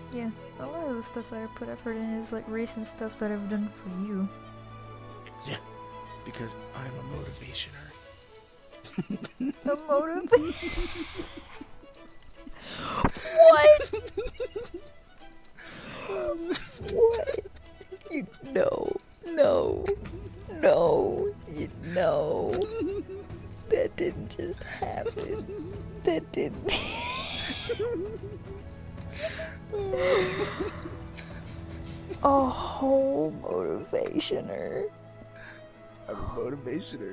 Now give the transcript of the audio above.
Yeah, a lot of the stuff that I put effort in is like recent stuff that I've done for you. Yeah, because I'm a motivationer. A motive? What? What? You no, no, no, you know. That didn't just happen. That didn't. A whole motivationer. I'm a motivationer.